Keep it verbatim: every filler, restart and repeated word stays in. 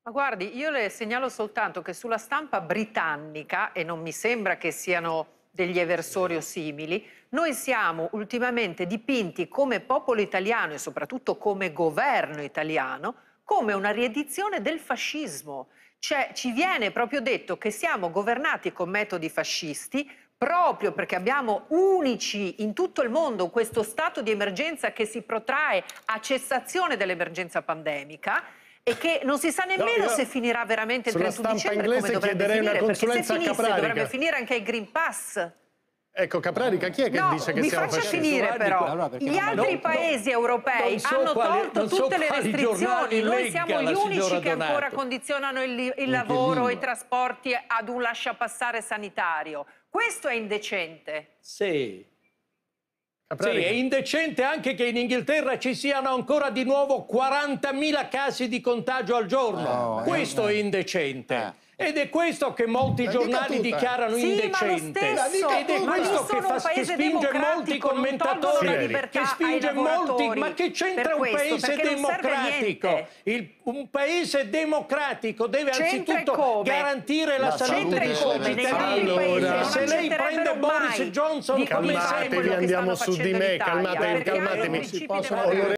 Ma guardi, io le segnalo soltanto che sulla stampa britannica, e non mi sembra che siano degli eversori o simili, noi siamo ultimamente dipinti come popolo italiano e soprattutto come governo italiano come una riedizione del fascismo. Cioè ci viene proprio detto che siamo governati con metodi fascisti proprio perché abbiamo unici in tutto il mondo questo stato di emergenza che si protrae a cessazione dell'emergenza pandemica e che non si sa nemmeno no, se finirà veramente il trentuno dicembre come dovrebbe finire, perché se finisse dovrebbe finire anche il Green Pass. Ecco, Caprarica, chi è che no, dice che siamo fascisti? Mi faccia finire però, allora, gli altri non, paesi non, europei non so hanno quali, tolto so tutte le restrizioni, noi siamo gli unici che Donato. ancora condizionano il, il lavoro e i trasporti ad un lasciapassare sanitario. Questo è indecente. Sì. Sì, è indecente anche che in Inghilterra ci siano ancora di nuovo quarantamila casi di contagio al giorno. Oh, questo eh, è indecente. Eh. Ed è questo che molti la giornali dichiarano sì, indecente. Ma Ed è questo che, fa, che spinge molti commentatori, che spinge molti. Ma che c'entra un paese democratico? Il, un paese democratico deve anzitutto garantire la, la salute dei suoi cittadini. Allora, se lei prende Boris Johnson come calmatevi, andiamo su di me, calmatevi, calmatemi.